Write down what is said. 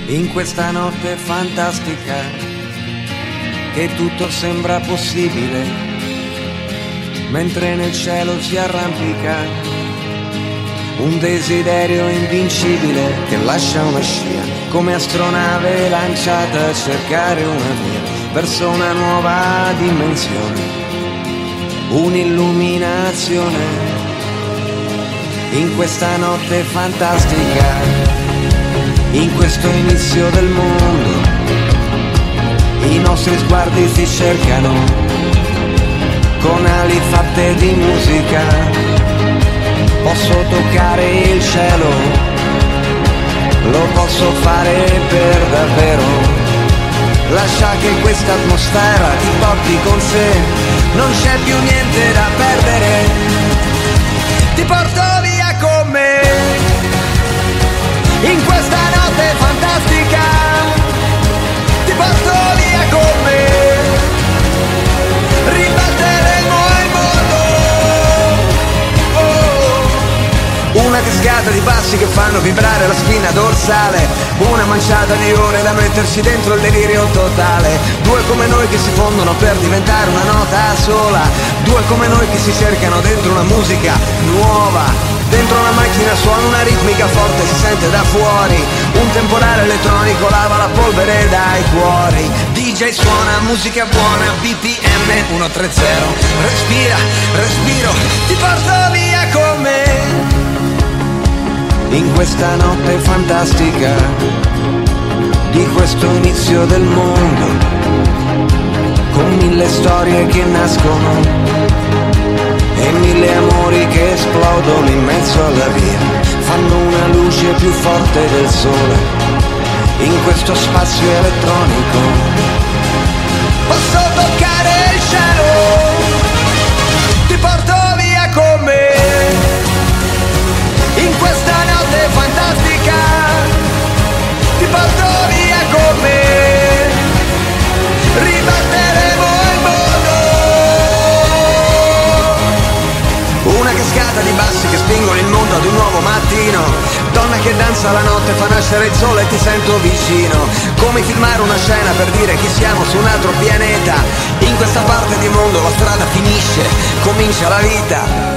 In questa notte fantastica che tutto sembra possibile, mentre nel cielo si arrampica un desiderio invincibile che lascia una scia come astronave lanciata a cercare una via verso una nuova dimensione, un'illuminazione. In questa notte fantastica, in questo inizio del mondo, i nostri sguardi si cercano con ali fatte di musica. Posso toccare il cielo, lo posso fare per davvero. Lascia che questa atmosfera ti porti con sé, non c'è più niente da perdere. Ti porto via con me in questa notte fantastica, ti porto via con me, ribalteremo il mondo. Una cascata di passi che fanno vibrare la spina dorsale, una manciata di ore da metterci dentro il delirio totale. Due come noi che si fondono per diventare una nota sola, due come noi che si cercano dentro una musica nuova. Dentro una macchina suona una ritmica forte, si sente da fuori, un temporale elettronico lava la polvere dai cuori. DJ suona musica buona, BPM 130. Respira, respiro, ti porto via con me in questa notte fantastica di questo inizio del mondo, con mille storie che nascono e mille amori che esplodono in mezzo alla via, fanno una luce più forte del sole in questo spazio elettronico. Posso toccare il cielo, ti porto via con me in questa notte fantastica, ti porto via con me, ribatteremo il mondo. Una cascata di bassi che spingono il mondo ad un nuovo mattino, donna che danza la notte, fa nascere il sole e ti sento vicino, come filmare una scena per dire chi siamo su un altro pianeta. In questa parte di mondo la strada finisce, comincia la vita.